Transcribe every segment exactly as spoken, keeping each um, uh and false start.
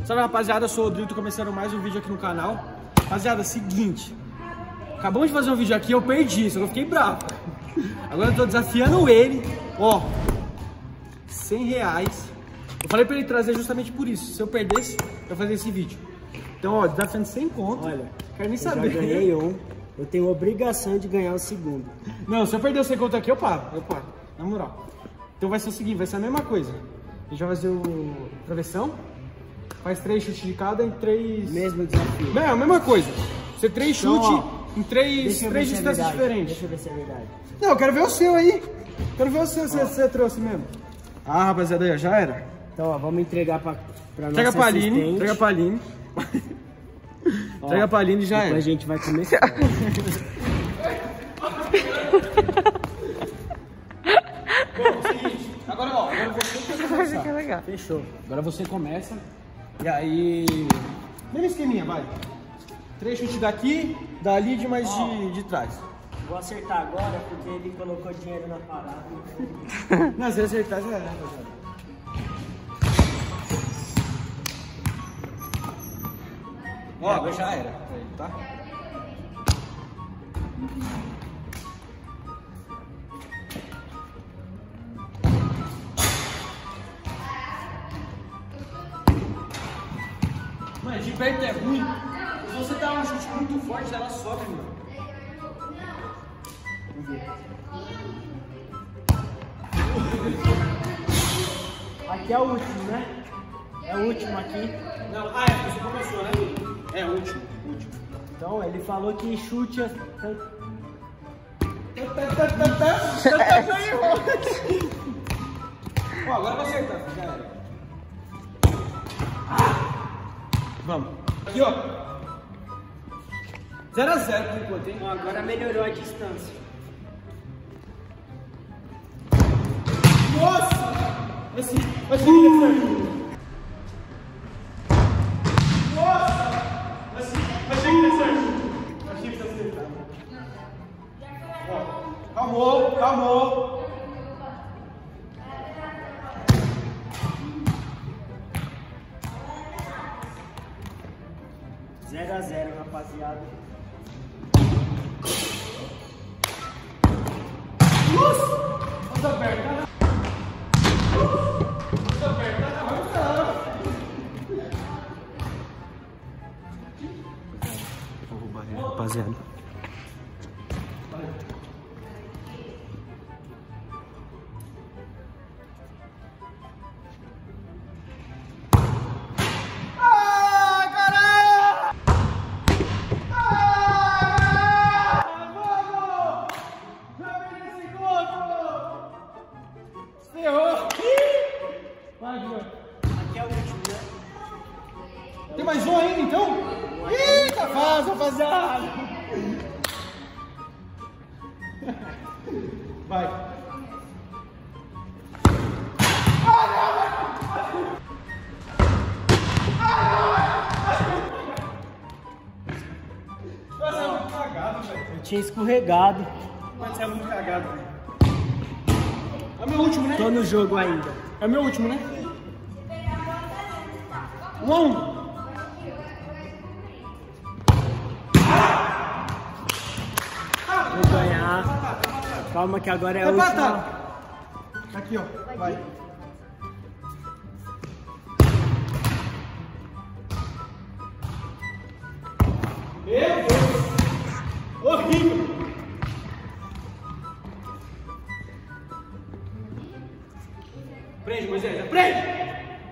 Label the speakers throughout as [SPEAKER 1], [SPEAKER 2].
[SPEAKER 1] Salve rapaziada, eu sou o Rodrigo, tô começando mais um vídeo aqui no canal. Rapaziada, seguinte, acabamos de fazer um vídeo aqui, eu perdi, só que eu fiquei bravo. Agora eu tô desafiando ele, ó, cem reais. Eu falei pra ele trazer justamente por isso, se eu perdesse, eu ia fazer esse vídeo. Então, ó, desafiando sem conto.
[SPEAKER 2] Olha,
[SPEAKER 1] quero nem
[SPEAKER 2] eu
[SPEAKER 1] saber.
[SPEAKER 2] já ganhei um, eu tenho obrigação de ganhar o segundo.
[SPEAKER 1] Não, se eu perder o sem conto aqui, eu paro, eu paro, na moral. Então vai ser o seguinte, vai ser a mesma coisa. A gente vai fazer o travessão, faz três chutes de cada em três...
[SPEAKER 2] Mesmo desafio.
[SPEAKER 1] Não, é a mesma coisa. Você três
[SPEAKER 2] Então,
[SPEAKER 1] chutes
[SPEAKER 2] ó,
[SPEAKER 1] em três, três
[SPEAKER 2] se é
[SPEAKER 1] distâncias
[SPEAKER 2] verdade.
[SPEAKER 1] diferentes.
[SPEAKER 2] Deixa eu ver se é verdade.
[SPEAKER 1] Não, eu quero ver o seu aí. Quero ver o seu, se você trouxe mesmo. Ah, rapaziada, aí, ó, já era.
[SPEAKER 2] Então, ó, vamos entregar pra, pra
[SPEAKER 1] Entrega
[SPEAKER 2] nossa
[SPEAKER 1] pra Aline,
[SPEAKER 2] assistente.
[SPEAKER 1] entrega pra Aline.
[SPEAKER 2] Ó,
[SPEAKER 1] entrega pra Aline e já
[SPEAKER 2] depois
[SPEAKER 1] era.
[SPEAKER 2] a gente vai começar.
[SPEAKER 1] Bom, seguinte, agora, ó, agora você que vai começar.
[SPEAKER 3] legal.
[SPEAKER 2] Fechou.
[SPEAKER 1] Agora você começa, e aí... Mesmo esqueminha, vai. Três chutes daqui, dali de mais de, de trás.
[SPEAKER 2] Vou acertar agora porque ele colocou dinheiro na parada.
[SPEAKER 1] Não, se acertar já era, rapaziada. Ó, agora já era, tá? Mano, de perto é ruim. Se você dá um chute muito forte, ela sobe, mano. Vamos ver.
[SPEAKER 2] Aqui é o último, né? É o último aqui.
[SPEAKER 1] Não, ah, é, você começou, né? É, o último, o último.
[SPEAKER 2] Então, ele falou que chute... é-
[SPEAKER 1] Ó, agora vai acertar, já era. Vamos. Aqui, ó. zero a zero por enquanto, hein?
[SPEAKER 2] Bom, agora melhorou a distância.
[SPEAKER 1] Nossa! Assim, achei que ia certo. Nossa! Assim, achei que ia certo. Achei que ia acertar. Ó, calmou, calmou.
[SPEAKER 2] zero a zero, rapaziada.
[SPEAKER 1] Nossa! Nossa, aperta. Nossa, aperta.
[SPEAKER 2] Vou roubar ele, rapaziada. Aqui é o último, né?
[SPEAKER 1] Tem mais um ainda, então? Eita, faz, rapaziada! Vai. Nossa, é muito cagado, velho.
[SPEAKER 2] Eu tinha escorregado.
[SPEAKER 1] Mas é muito cagado, velho. É o meu último, né?
[SPEAKER 2] Tô no jogo ainda.
[SPEAKER 1] É o meu último, né? Um a um.
[SPEAKER 2] Vou ganhar. Calma que agora é a última.
[SPEAKER 1] Empatado. Aqui, ó. Vai. Meu Deus. Horrível. Prende, Moisés. Prende.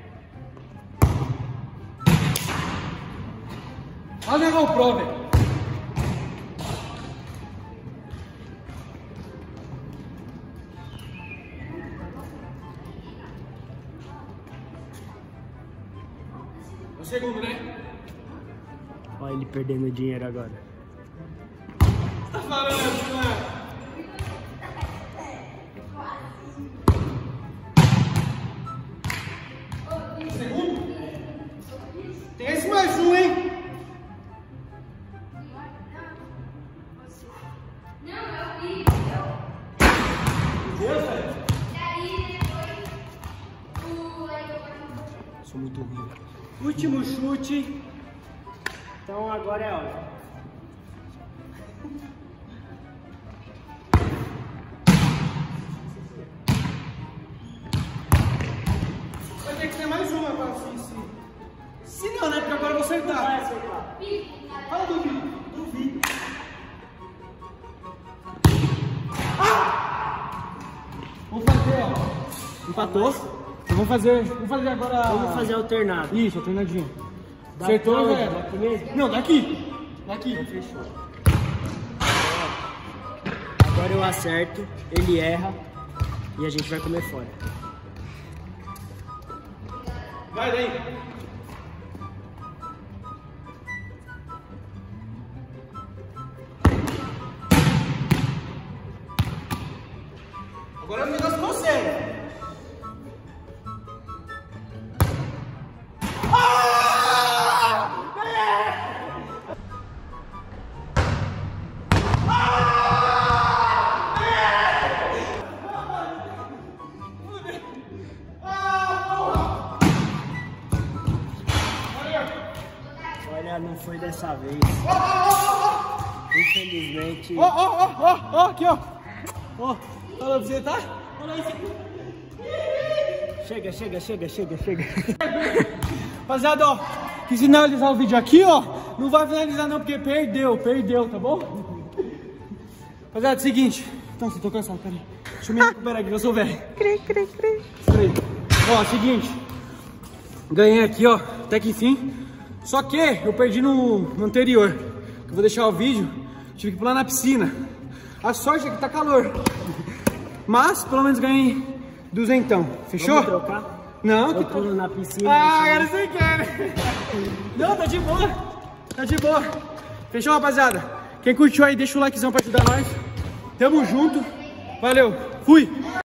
[SPEAKER 1] Olha levar o pro, velho. O segundo, né?
[SPEAKER 2] Olha ele perdendo dinheiro agora.
[SPEAKER 1] Tá falando, né? Segundo? Tem esse mais um, hein? Deus, velho.
[SPEAKER 2] Sou muito ruim. Último chute. Então agora é hora.
[SPEAKER 1] Vai ter que ter mais uma pra se... Se, se não, né? Porque agora eu vou acertar.
[SPEAKER 2] Vai acertar.
[SPEAKER 1] Fala, duvido. Duvido. Ah! Vamos fazer, ó. Empatou. Então vamos fazer... Vamos fazer agora...
[SPEAKER 2] Vamos fazer alternado.
[SPEAKER 1] Isso, alternadinho.
[SPEAKER 2] Da
[SPEAKER 1] Acertou,
[SPEAKER 2] onde?
[SPEAKER 1] velho.
[SPEAKER 2] Daqui mesmo?
[SPEAKER 1] Não, daqui. Daqui.
[SPEAKER 2] Então fechou. Agora eu acerto, ele erra e a gente vai comer fora.
[SPEAKER 1] Vai daí. Agora é um negócio com você.
[SPEAKER 2] Olha, não foi dessa vez. Infelizmente.
[SPEAKER 1] Ó, ó, ó, ó, ó, aqui, ó. Ó, fala pra você, tá? Olha isso aqui.
[SPEAKER 2] Chega, chega, chega, chega, chega.
[SPEAKER 1] Rapaziada, ó, quis finalizar o vídeo aqui, ó. Não vai finalizar não, porque perdeu, perdeu, tá bom? Rapaziada, é o seguinte. Então, você tô cansado, peraí. Deixa eu me recuperar aqui, que eu sou velho.
[SPEAKER 3] Cri, cri, cri.
[SPEAKER 1] Peraí. Ó, seguinte. Ganhei aqui, ó, até que enfim. Só que eu perdi no, no anterior. Eu vou deixar o vídeo. Tive que pular na piscina. A sorte é que tá calor. Mas, pelo menos ganhei duzentão. Fechou?
[SPEAKER 2] Vamos trocar?
[SPEAKER 1] Não,
[SPEAKER 2] Eu
[SPEAKER 1] que
[SPEAKER 2] pulo na piscina.
[SPEAKER 1] Ah,
[SPEAKER 2] você-
[SPEAKER 1] era sem querer. Não, tá de boa. Tá de boa. Fechou, rapaziada? Quem curtiu aí, deixa o likezão pra ajudar nós. Tamo junto. Valeu. Fui.